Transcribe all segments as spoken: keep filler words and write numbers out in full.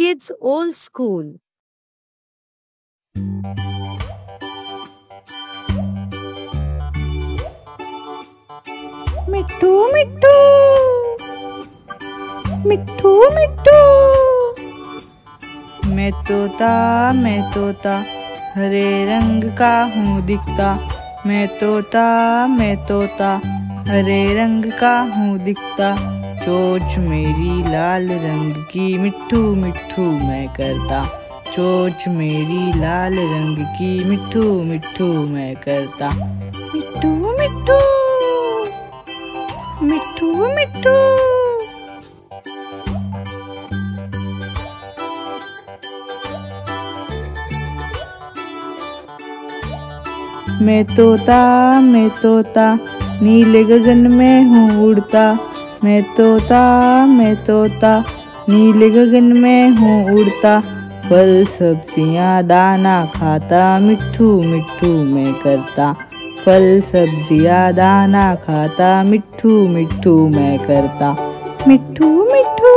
Kids Old School. मिट्ठू मिट्ठू मिट्ठू मिट्ठू, मैं तोता मैं तोता हरे रंग का हूँ दिखता। मैं तोता मैं तोता हरे रंग का हूँ दिखता। चोंच मेरी लाल रंग की मिट्ठू मिट्ठू मैं करता। चोंच मेरी लाल रंग की मिट्ठू मिट्ठू मैं करता। मिट्ठू मिट्ठू मिट्ठू मिट्ठू, मैं तोता मैं तोता नीले गगन में हूँ उड़ता। मैं तोता मैं तोता नीले गगन में हूँ उड़ता। फल सब्जियाँ दाना खाता मिट्ठू मिट्ठू मैं करता। फल सब्जियाँ दाना खाता मिट्ठू मिट्ठू मैं करता। मिट्ठू मिट्ठू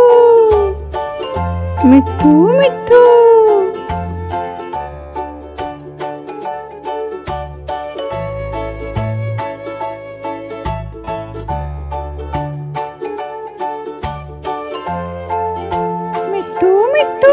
मिट्ठू मिट्ठू, मिट्ठू मिट्ठू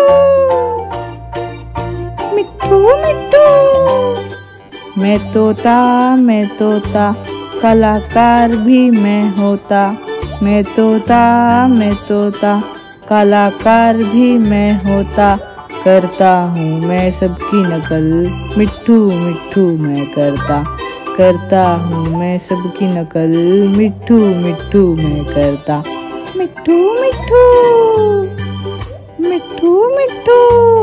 मिट्ठू मिट्ठू, मैं तोता मैं तोता कलाकार भी मैं होता। मैं तोता मैं तोता कलाकार भी मैं होता। करता हूँ मैं सबकी नकल मिट्ठू मिट्ठू मैं करता। करता हूँ मैं सबकी नकल मिट्ठू मिट्ठू मैं करता। मिट्ठू मिट्ठू मिट्ठू मिट्ठू,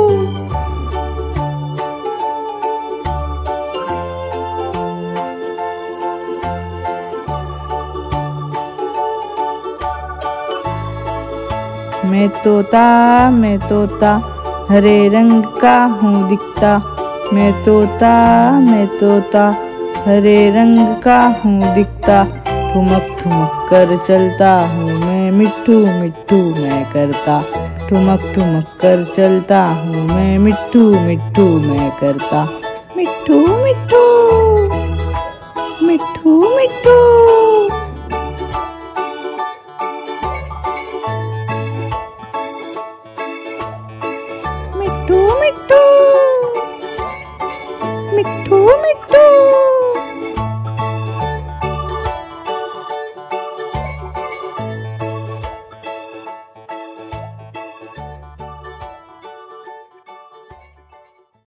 मैं तोता मैं तोता हरे रंग का हूँ दिखता। मैं तोता मैं तोता हरे रंग का हूँ दिखता। ठुमक ठुमक कर चलता हूँ मैं मिट्ठू मिट्ठू मैं करता। ठुमक ठुमक कर चलता हूँ मैं मिट्ठू मिट्ठू मैं करता। मिट्ठू मिट्ठू मिट्ठू मिट्ठू।